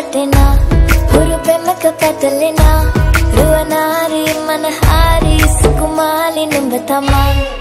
වැටෙනා හුරු පෙමක පැටලෙනා රුවනාරි මනහාරි සුකුමාලි නුඹ තමා